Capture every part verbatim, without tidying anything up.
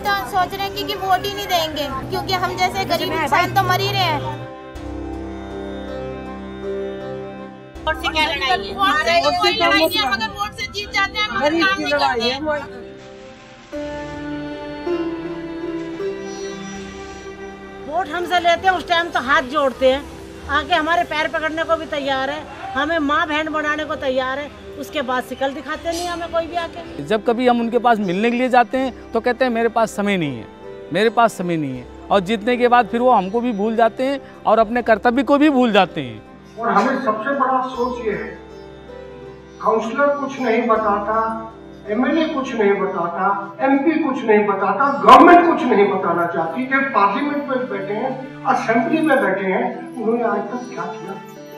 तो हम सोच रहे हैं कि, कि वोट ही नहीं देंगे, क्योंकि हम जैसे गरीब इंसान तो मर ही रहे हैं। वोट से क्या लड़ाई है? वोट से तो कोई लड़ाई नहीं है, मगर वोट से जीत जाते हैं, मगर काम नहीं करते। वोट हमसे लेते हैं उस टाइम तो हाथ जोड़ते हैं, आके हमारे पैर पकड़ने को भी तैयार है, हमें माँ बहन बनाने को तैयार है, उसके बाद शिकल दिखाते नहीं हमें कोई भी आके। जब कभी हम उनके पास मिलने के लिए जाते हैं तो कहते हैं मेरे पास समय नहीं है, मेरे पास समय नहीं है, और जीतने के बाद फिर वो हमको भी भूल जाते हैं और अपने कर्तव्य को भी भूल जाते हैं। और हमें सबसे बड़ा अफसोस ये है, काउंसलर कुछ नहीं बताता, एमएलए कुछ नहीं बताता, एमपी कुछ नहीं बताता, गवर्नमेंट कुछ नहीं बताना चाहती कि पार्लियामेंट में बैठे हैं, असेंबली में बैठे हैं, उन्होंने आज तक क्या किया।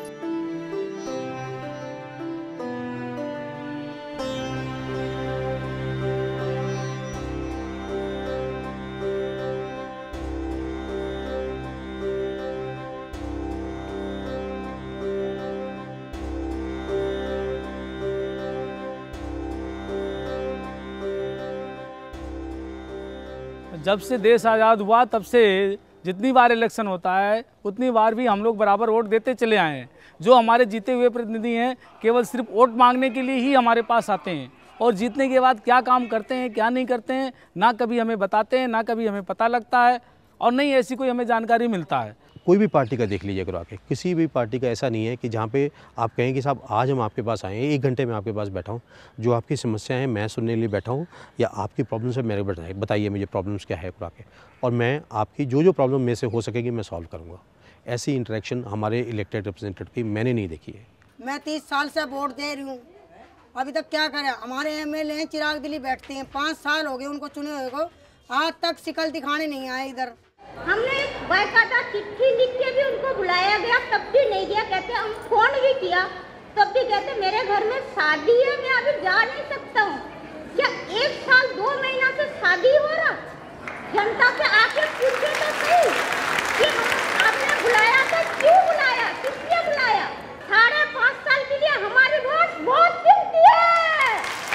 जब से देश आज़ाद हुआ तब से जितनी बार इलेक्शन होता है उतनी बार भी हम लोग बराबर वोट देते चले आए हैं। जो हमारे जीते हुए प्रतिनिधि हैं केवल सिर्फ वोट मांगने के लिए ही हमारे पास आते हैं, और जीतने के बाद क्या काम करते हैं क्या नहीं करते हैं ना कभी हमें बताते हैं, ना कभी हमें पता लगता है, और नहीं ऐसी कोई हमें जानकारी मिलता है। कोई भी पार्टी का देख लीजिए करो आके, किसी भी पार्टी का ऐसा नहीं है कि जहाँ पे आप कहें कि साहब आज हम आपके पास आए हैं, एक घंटे में आपके पास बैठा हूँ, जो आपकी समस्या है मैं सुनने के लिए बैठा हूँ, या आपकी प्रॉब्लम्स है मेरे बताइए बताइए मुझे प्रॉब्लम्स क्या है करो आके, और मैं आपकी जो जो प्रॉब्लम मेरे से हो सकेगी मैं सॉल्व करूँगा। ऐसी इंटरेक्शन हमारे इलेक्टेड रिप्रेजेंटेटिव की मैंने नहीं देखी है। मैं तीस साल से वोट दे रही हूँ, अभी तक क्या करें। हमारे एम एल ए चिराग दिली बैठते हैं, पाँच साल हो गए उनको चुने हुए को, आज तक शिकल दिखाने नहीं आए इधर। हमने बाकायदा चिट्ठी लिख के भी उनको बुलाया गया, तब भी नहीं गया। कहते हम फोन भी किया तब भी कहते मेरे घर में शादी है, मैं अभी जा नहीं सकता हूँ। क्या एक साल दो महीना से शादी हो रहा? जनता से आके पूछे तो सही कि आपने बुलाया तो क्यों बुलाया, किस लिए बुलाया? साढ़े पाँच साल के लिए हमारी वोट बहुत कीमती है,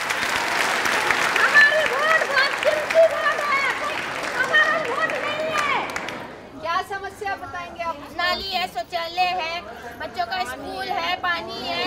हमारी वोट बहुत कीमती वोट है, हमारा वोट नहीं है। क्या समस्या बताएंगे आप? नाली है, शौचालय है, बच्चों का स्कूल है, पानी है।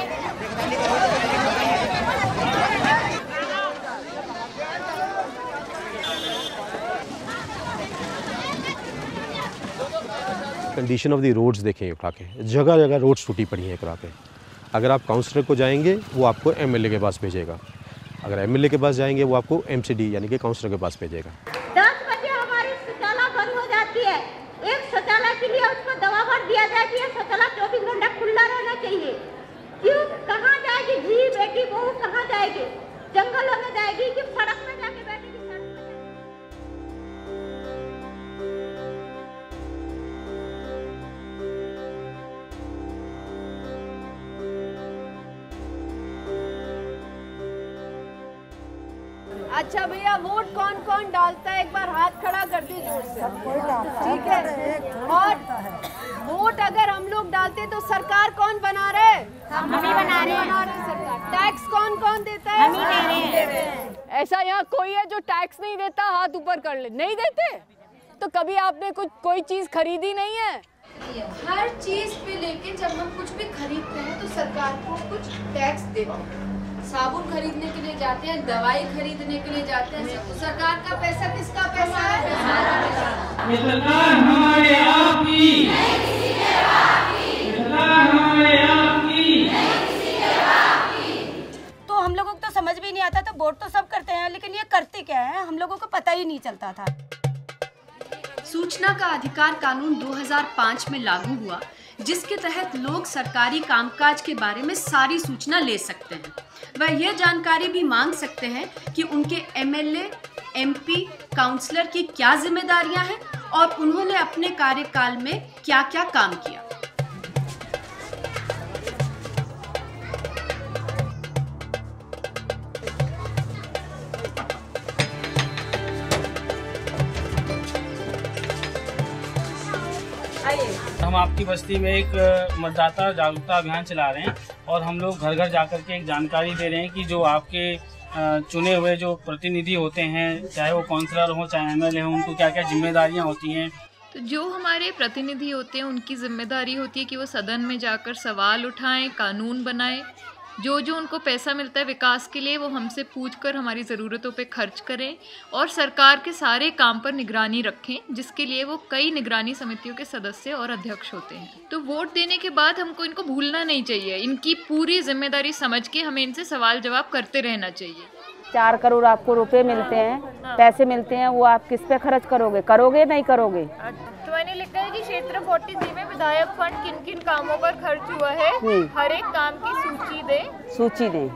कंडीशन ऑफ द रोड्स देखें उठा के, जगह जगह रोड्स टूटी पड़ी हैं करा के। अगर आप काउंसलर को जाएंगे वो आपको एमएलए के पास भेजेगा, अगर एमएलए के पास जाएंगे वो आपको एमसीडी यानी कि काउंसलर के पास भेजेगा। दस बजे हमारी शौचालय बंद हो जाती है, एक शौचालय के लिए उसको दवा भर दिया जाए कि शौचालय चौबीस घंटा खुला रहना चाहिए। क्यों? कहाँ जाएगी जी बेटी बहू, कहाँ जाएगी? जंगलों में जाएगी कि सड़क में जाके बैठेगी? अच्छा भैया, वोट कौन कौन डालता है? एक बार हाथ खड़ा कर दी जोर से, ठीक है। और वोट अगर हम लोग डालते तो सरकार कौन बना रहे? हम ही बना रहे हैं। बना रहे सरकार। टैक्स कौन कौन देता है? हम ही दे रहे हैं। ऐसा यहाँ कोई है जो टैक्स नहीं देता? हाथ ऊपर कर ले। नहीं देते तो कभी आपने कुछ कोई चीज खरीदी नहीं है? हर चीज पे लेके जब हम कुछ भी खरीदते हैं तो सरकार को कुछ टैक्स देते हैं। साबुन खरीदने के लिए जाते हैं, दवाई खरीदने के लिए जाते हैं, तो सरकार का पैसा किसका पैसा है? ये सरकार हमारे आपकी, नहीं किसी के बाप की। ये सरकार हमारे आपकी, नहीं किसी के बाप की। तो हम लोगों को तो समझ भी नहीं आता था, वोट तो सब करते हैं लेकिन ये करते क्या है हम लोगों को पता ही नहीं चलता था। सूचना का अधिकार कानून दो हज़ार पाँच में लागू हुआ, जिसके तहत लोग सरकारी कामकाज के बारे में सारी सूचना ले सकते हैं। वह यह जानकारी भी मांग सकते हैं कि उनके एमएलए, एमपी, काउंसलर की क्या जिम्मेदारियां हैं और उन्होंने अपने कार्यकाल में क्या क्या काम किया। हम आपकी बस्ती में एक मतदाता जागरूकता अभियान चला रहे हैं और हम लोग घर घर जाकर के एक जानकारी दे रहे हैं कि जो आपके चुने हुए जो प्रतिनिधि होते हैं, चाहे वो काउंसलर हो चाहे एमएलए हो, उनको क्या क्या जिम्मेदारियां होती हैं। तो जो हमारे प्रतिनिधि होते हैं उनकी जिम्मेदारी होती है कि वो सदन में जाकर सवाल उठाएं, कानून बनाएं, जो जो उनको पैसा मिलता है विकास के लिए वो हमसे पूछकर हमारी ज़रूरतों पे खर्च करें और सरकार के सारे काम पर निगरानी रखें, जिसके लिए वो कई निगरानी समितियों के सदस्य और अध्यक्ष होते हैं। तो वोट देने के बाद हमको इनको भूलना नहीं चाहिए, इनकी पूरी जिम्मेदारी समझ के हमें इनसे सवाल जवाब करते रहना चाहिए। चार करोड़ आपको रुपए मिलते हैं, पैसे मिलते हैं, वो आप किस पे खर्च करोगे करोगे नहीं करोगे? तो मैंने लिखा है कि क्षेत्र फोर्टी में विधायक फंड किन किन कामों पर खर्च हुआ है, हर एक काम की सूची दें सूची दें।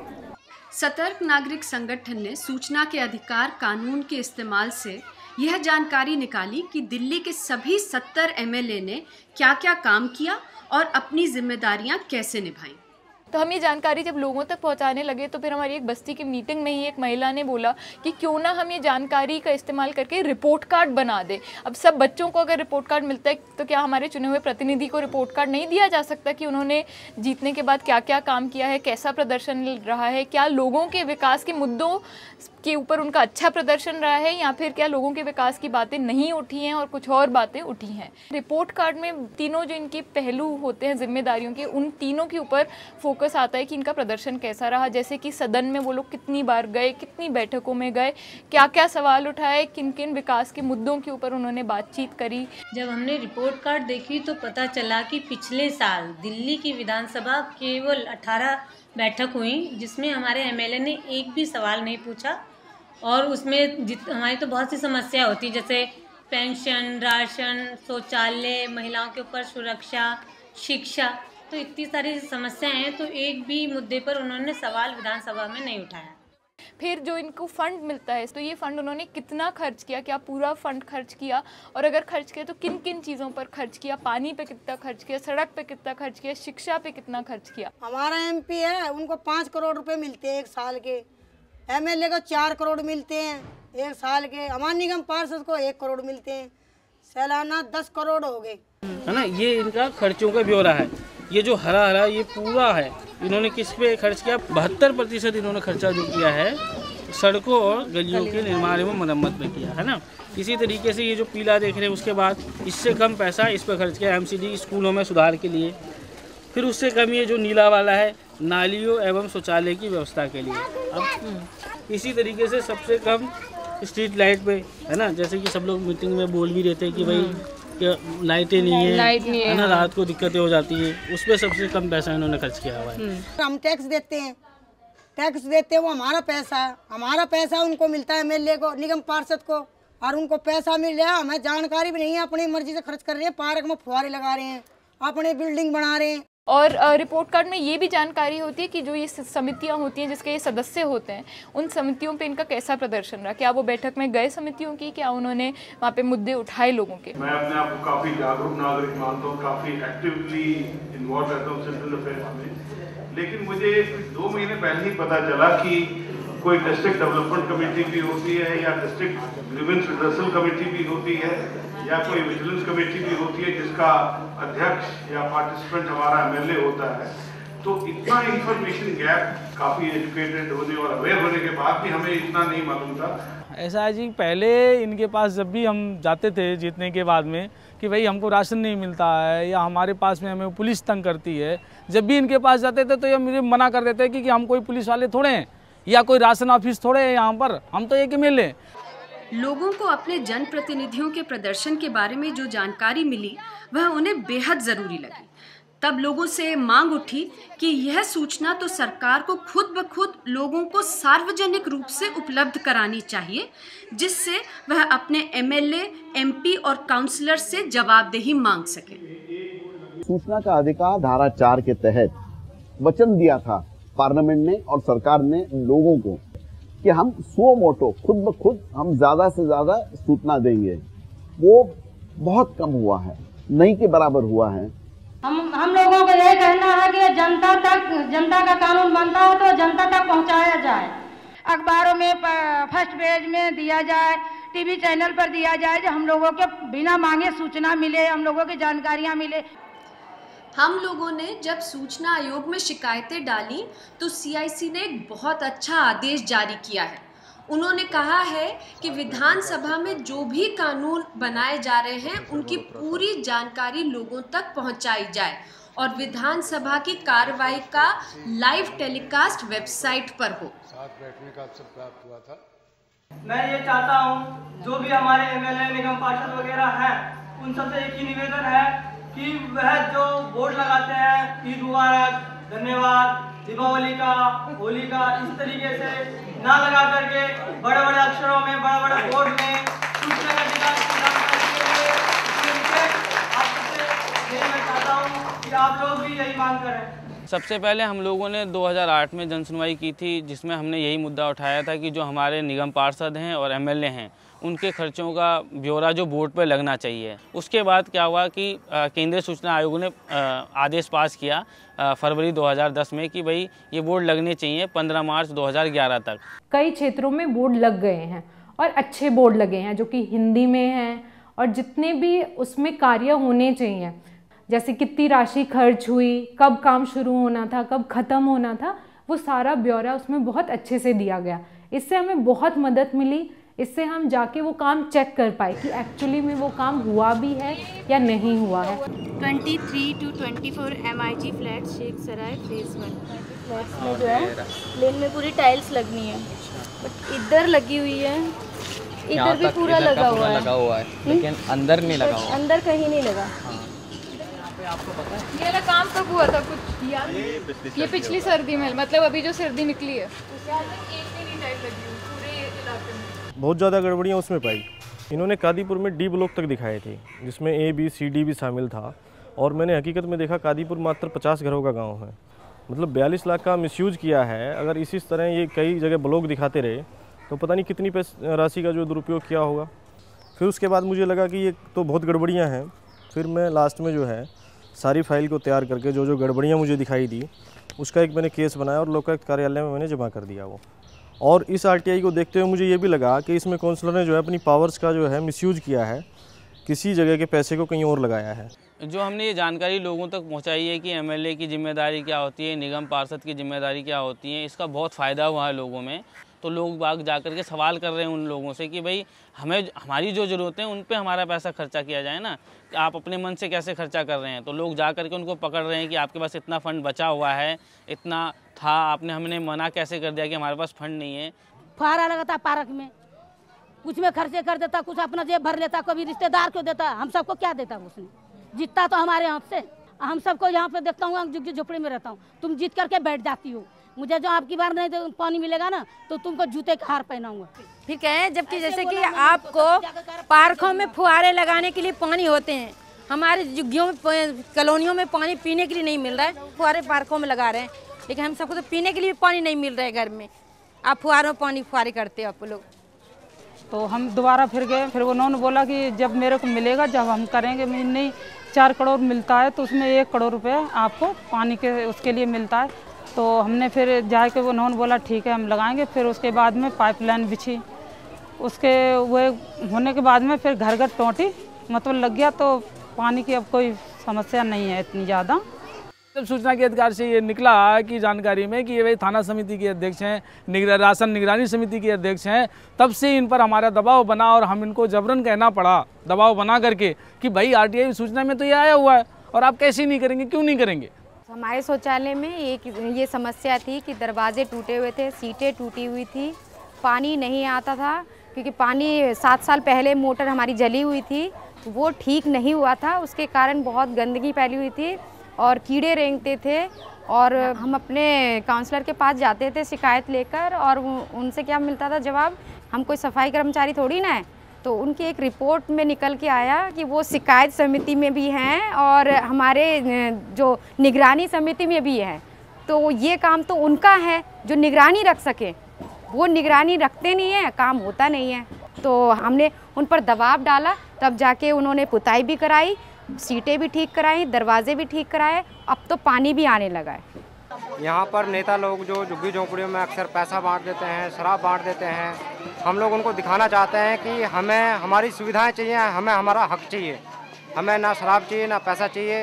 सतर्क नागरिक संगठन ने सूचना के अधिकार कानून के इस्तेमाल से यह जानकारी निकाली कि दिल्ली के सभी सत्तर एमएलए ने क्या क्या काम किया और अपनी जिम्मेदारियां कैसे निभाई। तो हम ये जानकारी जब लोगों तक पहुंचाने लगे तो फिर हमारी एक बस्ती की मीटिंग में ही एक महिला ने बोला कि क्यों ना हम ये जानकारी का इस्तेमाल करके रिपोर्ट कार्ड बना दें। अब सब बच्चों को अगर रिपोर्ट कार्ड मिलता है तो क्या हमारे चुने हुए प्रतिनिधि को रिपोर्ट कार्ड नहीं दिया जा सकता कि उन्होंने जीतने के बाद क्या क्या काम किया है, कैसा प्रदर्शन रहा है, क्या लोगों के विकास के मुद्दों के ऊपर उनका अच्छा प्रदर्शन रहा है या फिर क्या लोगों के विकास की बातें नहीं उठी हैं और कुछ और बातें उठी हैं। रिपोर्ट कार्ड में तीनों जो इनके पहलू होते हैं जिम्मेदारियों के, उन तीनों के ऊपर फोकस आता है कि इनका प्रदर्शन कैसा रहा, जैसे कि सदन में वो लोग कितनी बार गए, कितनी बैठकों में गए, क्या क्या सवाल उठाए, किन किन विकास के मुद्दों के ऊपर उन्होंने बातचीत करी। जब हमने रिपोर्ट कार्ड देखी तो पता चला कि पिछले साल दिल्ली की विधानसभा केवल अठारह बैठक हुई जिसमें हमारे एमएलए ने एक भी सवाल नहीं पूछा और उसमें जित हमारी तो बहुत सी समस्या होती जैसे पेंशन, राशन, शौचालय, महिलाओं के ऊपर सुरक्षा, शिक्षा, तो इतनी सारी समस्याएं हैं तो एक भी मुद्दे पर उन्होंने सवाल विधानसभा में नहीं उठाया। फिर जो इनको फंड मिलता है तो ये फंड उन्होंने कितना खर्च किया, क्या पूरा फंड खर्च किया और अगर खर्च किया तो किन किन चीज़ों पर खर्च किया, पानी पे कितना खर्च किया, सड़क पे कितना खर्च किया, शिक्षा पे कितना खर्च किया। हमारा एमपी है उनको पाँच करोड़ रुपए मिलते हैं एक साल के, एमएलए को चार करोड़ मिलते हैं एक साल के, हमारे निगम पार्षद को एक करोड़ मिलते हैं, सालाना दस करोड़ हो गए, है ना। ये इनका खर्चों का ब्यौरा है। ये जो हरा हरा ये पूरा है, इन्होंने किस पे खर्च किया? बहत्तर प्रतिशत इन्होंने खर्चा जो किया है सड़कों और गलियों के निर्माण एवं मरम्मत में किया है ना। इसी तरीके से ये जो पीला देख रहे हैं उसके बाद इससे कम पैसा इस पर खर्च किया एमसीडी स्कूलों में सुधार के लिए। फिर उससे कम ये जो नीला वाला है नालियों एवं शौचालय की व्यवस्था के लिए। अब इसी तरीके से सबसे कम स्ट्रीट लाइट पे, है ना, जैसे कि सब लोग मीटिंग में बोल भी रहते हैं कि भाई क्या लाइटें नहीं है, लाइट नहीं है, है ना, रात को दिक्कतें हो जाती है, उस पर सबसे कम पैसा इन्होंने खर्च किया हुआ है। हम टैक्स देते हैं, टैक्स देते हैं वो हमारा पैसा, हमारा पैसा उनको मिलता है एमएलए को, निगम पार्षद को, और उनको पैसा मिल रहा है, हमें जानकारी भी नहीं है, अपनी मर्जी से खर्च कर रहे हैं, पार्क में फुहारे लगा रहे हैं, अपने बिल्डिंग बना रहे हैं। और रिपोर्ट कार्ड में ये भी जानकारी होती है कि जो ये समितियां होती हैं जिसके ये सदस्य होते हैं उन समितियों पे इनका कैसा प्रदर्शन रहा, क्या वो बैठक में गए समितियों की, क्या उन्होंने वहाँ पे मुद्दे उठाए लोगों के। मैं अपने आप को काफ़ी जागरूक नागरिक मानता हूँ, काफ़ी एक्टिवली इन्वॉल्व रहता हूँ सिविल अफेयर्स में, लेकिन मुझे दो महीने पहले ही पता चला कि कोई डिस्ट्रिक्ट डेवलपमेंट कमेटी भी होती है या डिस्ट्रिक्ट ग्रीवेंस रिड्रेसल कमेटी भी होती है या कोई विजिलेंस कमेटी भी होती है जिसका अध्यक्ष या पार्टिसिपेंट हमारा एमएलए होता है। तो इतना इंफॉर्मेशन गैप, काफ़ी एजुकेटेड होने और अवेयर होने के बाद भी हमें इतना नहीं मालूम था। ऐसा है जी, पहले इनके पास जब भी हम जाते थे जीतने के बाद में कि भाई हमको राशन नहीं मिलता है या हमारे पास में हमें पुलिस तंग करती है, जब भी इनके पास जाते थे तो ये मुझे मना कर देते कि, कि हम कोई पुलिस वाले थोड़े हैं या कोई राशन ऑफिस थोड़े हैं यहाँ पर, हम तो एक एमएलए। लोगों को अपने जनप्रतिनिधियों के प्रदर्शन के बारे में जो जानकारी मिली वह उन्हें बेहद ज़रूरी लगी। तब लोगों से मांग उठी कि यह सूचना तो सरकार को खुद ब खुद लोगों को सार्वजनिक रूप से उपलब्ध करानी चाहिए, जिससे वह अपने एमएलए, एमपी और काउंसलर से जवाबदेही मांग सके। सूचना का अधिकार धारा चार के तहत वचन दिया था पार्लियामेंट ने और सरकार ने लोगों को कि हम सो मोटो खुद ब खुद हम ज्यादा से ज्यादा सूचना देंगे, वो बहुत कम हुआ है, नहीं के बराबर हुआ है। हम हम लोगों को यह कहना है कि जनता तक, जनता का कानून बनता हो तो जनता तक पहुंचाया जाए, अखबारों में फर्स्ट पेज में दिया जाए, टीवी चैनल पर दिया जाए, जो हम लोगों के बिना मांगे सूचना मिले, हम लोगों की जानकारियां मिले। हम लोगों ने जब सूचना आयोग में शिकायतें डाली तो सीआईसी ने एक बहुत अच्छा आदेश जारी किया है। उन्होंने कहा है कि विधानसभा में जो भी कानून बनाए जा रहे हैं उनकी पूरी जानकारी लोगों तक पहुंचाई जाए और विधानसभा की कार्रवाई का लाइव टेलीकास्ट वेबसाइट पर हो। साथ बैठने का अवसर प्राप्त हुआ था। मैं ये चाहता हूँ जो भी हमारे एमएलए निगम पार्षद वगैरह हैं उन सबसे एक ही निवेदन है कि वह जो बोर्ड लगाते हैं ईद मुबारक, धन्यवाद, दीपावली का, होली का, इस तरीके से ना लगा करके बड़े बड़े अक्षरों में बड़े बड़े बोर्ड में सूचना का अधिकार मैं चाहता हूँ कि आप लोग भी यही मांग करें। सबसे पहले हम लोगों ने दो हज़ार आठ में जनसुनवाई की थी, जिसमें हमने यही मुद्दा उठाया था कि जो हमारे निगम पार्षद हैं और एमएलए हैं उनके खर्चों का ब्यौरा जो बोर्ड पर लगना चाहिए। उसके बाद क्या हुआ कि केंद्रीय सूचना आयोग ने आदेश पास किया फरवरी दो हज़ार दस में कि भाई ये बोर्ड लगने चाहिए पंद्रह मार्च दो हज़ार ग्यारह तक। कई क्षेत्रों में बोर्ड लग गए हैं और अच्छे बोर्ड लगे हैं जो कि हिंदी में हैं और जितने भी उसमें कार्य होने चाहिए, जैसे कितनी राशि खर्च हुई, कब काम शुरू होना था, कब ख़त्म होना था, वो सारा ब्यौरा उसमें बहुत अच्छे से दिया गया। इससे हमें बहुत मदद मिली। इससे हम जाके वो काम चेक कर पाए कि एक्चुअली में वो काम हुआ भी है या नहीं हुआ है। तेईस टू चौबीस MIG flat Sheikh Sarai phase one flats में जो है प्लेन में पूरी टाइल्स लगनी है, बट इधर लगी हुई है, इधर भी पूरा लगा हुआ है, लगा हुआ है लेकिन अंदर नहीं लगा हुआ, अंदर कहीं नहीं लगा। आपको पता है ये वाला काम कब हुआ था कुछ याद? ये पिछली सर्दी में, मतलब अभी जो सर्दी निकली है उसके बाद एक भी नहीं टाइल लगी हुई पूरे इलाके में। बहुत ज़्यादा गड़बड़ियाँ उसमें पाई। इन्होंने कादीपुर में डी ब्लॉक तक दिखाए थे जिसमें ए बी सी डी भी शामिल था और मैंने हकीकत में देखा कादीपुर मात्र पचास घरों का गांव है, मतलब बयालीस लाख का मिसयूज किया है। अगर इसी तरह ये कई जगह ब्लॉक दिखाते रहे तो पता नहीं कितनी पैसे राशि का जो दुरुपयोग किया होगा। फिर उसके बाद मुझे लगा कि ये तो बहुत गड़बड़ियाँ हैं। फिर मैं लास्ट में जो है सारी फाइल को तैयार करके जो जो गड़बड़ियाँ मुझे दिखाई दी उसका एक मैंने केस बनाया और लोकायुक्त कार्यालय में मैंने जमा कर दिया वो। और इस आरटीआई को देखते हुए मुझे ये भी लगा कि इसमें काउंसलर ने जो है अपनी पावर्स का जो है मिसयूज किया है, किसी जगह के पैसे को कहीं और लगाया है। जो हमने ये जानकारी लोगों तक पहुंचाई है कि एमएलए की जिम्मेदारी क्या होती है, निगम पार्षद की जिम्मेदारी क्या होती है, इसका बहुत फ़ायदा हुआ है लोगों में। तो लोग बाग जा कर के सवाल कर रहे हैं उन लोगों से कि भाई हमें हमारी जो ज़रूरतें हैं उन पे हमारा पैसा खर्चा किया जाए ना, आप अपने मन से कैसे खर्चा कर रहे हैं। तो लोग जा कर के उनको पकड़ रहे हैं कि आपके पास इतना फ़ंड बचा हुआ है, इतना था, आपने हमने मना कैसे कर दिया कि हमारे पास फ़ंड नहीं है। फुहारा लगाता पार्क में, कुछ में खर्चे कर देता, कुछ अपना जेब भर लेता, कभी रिश्तेदार को देता, हम सबको क्या देता उसने। जीतता तो हमारे यहाँ से, हम सबको यहाँ पे देखता हूँ, झुग्गी झोपड़ी में रहता हूँ, तुम जीत करके बैठ जाती हो। मुझे जो आपकी बार नहीं तो पानी मिलेगा ना तो तुमको जूते का हार पहनाऊंगा। फिर कहें जबकि जैसे कि आपको पार्कों में फुहारे लगाने के लिए पानी होते हैं, हमारे झुग्गियों में कॉलोनियों में पानी पीने के लिए नहीं मिल रहा है, फुहारे पार्कों में लगा रहे हैं, लेकिन हम सबको तो पीने के लिए पानी नहीं मिल रहा है घर में। आप फुहारों में पानी फुहारे करते हो आप लोग। तो हम दोबारा फिर गए, फिर उन्होंने बोला कि जब मेरे को मिलेगा जब हम करेंगे। नहीं, चार करोड़ मिलता है तो उसमें एक करोड़ रुपए आपको पानी के उसके लिए मिलता है। तो हमने फिर जाके उन्होंने बोला ठीक है हम लगाएंगे। फिर उसके बाद में पाइपलाइन बिछी, उसके वो होने के बाद में फिर घर घर टोटी मतलब लग गया, तो पानी की अब कोई समस्या नहीं है इतनी ज़्यादा। जब सूचना के अधिकार से ये निकला कि जानकारी में कि ये भाई थाना समिति के अध्यक्ष हैं, निगरा राशन निगरानी समिति के अध्यक्ष हैं, तब से इन पर हमारा दबाव बना और हम इनको जबरन कहना पड़ा, दबाव बना करके कि भाई आरटीआई सूचना में तो ये आया हुआ है और आप कैसे नहीं करेंगे, क्यों नहीं करेंगे। हमारे शौचालय में एक ये समस्या थी कि दरवाजे टूटे हुए थे, सीटें टूटी हुई थी, पानी नहीं आता था, क्योंकि पानी सात साल पहले मोटर हमारी जली हुई थी, वो ठीक नहीं हुआ था, उसके कारण बहुत गंदगी फैली हुई थी और कीड़े रेंगते थे। और हम अपने काउंसलर के पास जाते थे शिकायत लेकर, और उनसे क्या मिलता था जवाब, हम कोई सफाई कर्मचारी थोड़ी ना है। तो उनकी एक रिपोर्ट में निकल के आया कि वो शिकायत समिति में भी हैं और हमारे जो निगरानी समिति में भी है। तो ये काम तो उनका है जो निगरानी रख सके, वो निगरानी रखते नहीं है, काम होता नहीं है। तो हमने उन पर दबाव डाला, तब जाके उन्होंने पुताई भी कराई, सीटें भी ठीक कराई, दरवाजे भी ठीक कराए, अब तो पानी भी आने लगा है। यहाँ पर नेता लोग जो झुग्गी झोंपड़ियों में अक्सर पैसा बांट देते हैं, शराब बांट देते हैं। हम लोग उनको दिखाना चाहते हैं कि हमें हमारी सुविधाएं चाहिए, हमें हमारा हक चाहिए, हमें ना शराब चाहिए ना पैसा चाहिए।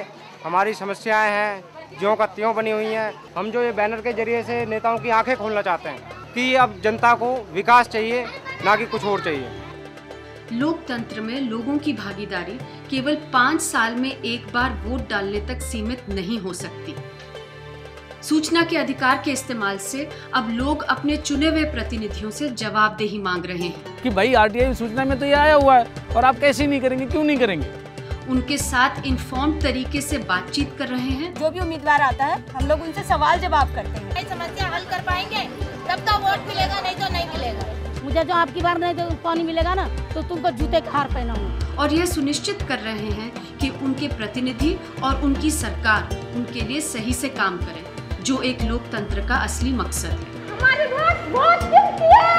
हमारी समस्याएं हैं ज्यों का त्यों बनी हुई हैं। हम जो ये बैनर के जरिए से नेताओं की आंखें खोलना चाहते हैं कि अब जनता को विकास चाहिए, ना कि कुछ और चाहिए। लोकतंत्र में लोगों की भागीदारी केवल पाँच साल में एक बार वोट डालने तक सीमित नहीं हो सकती। सूचना के अधिकार के इस्तेमाल से अब लोग अपने चुने हुए प्रतिनिधियों से जवाबदेही मांग रहे हैं कि भाई आरटीआई सूचना में तो ये आया हुआ है और आप कैसे नहीं करेंगे, क्यों नहीं करेंगे। उनके साथ इन्फॉर्म तरीके से बातचीत कर रहे हैं। जो भी उम्मीदवार आता है हम लोग उनसे सवाल जवाब करते हैं। समस्या हल कर पाएंगे तब तो वोट मिलेगा, नहीं तो नहीं मिलेगा। मुझे जो आपकी बार नहीं तो पानी मिलेगा ना तो तुमको जूते का हार पहनाऊंगा। और यह सुनिश्चित कर रहे हैं कि उनके प्रतिनिधि और उनकी सरकार उनके लिए सही से काम करे, जो एक लोकतंत्र का असली मकसद है। हमारी वोट बहुत कीमती है।